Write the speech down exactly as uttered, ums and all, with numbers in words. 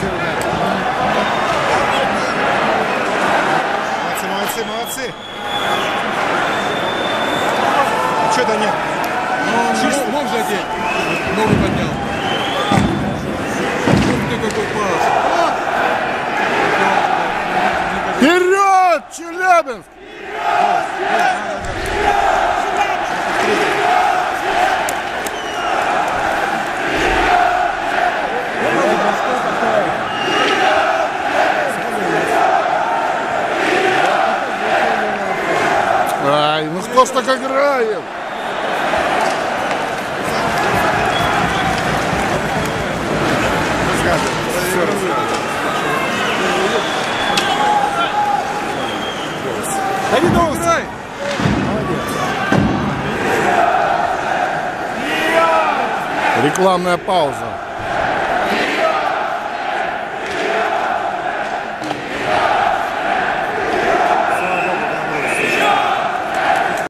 Молодцы, молодцы. Что-то нет. Ну, мог же одеть. Ногу поднял. Ух ты, какой пас. Вперед, Челябинск! Ай, ну что ж так играем? Все рассказывай. Давидов, играй! Рекламная пауза.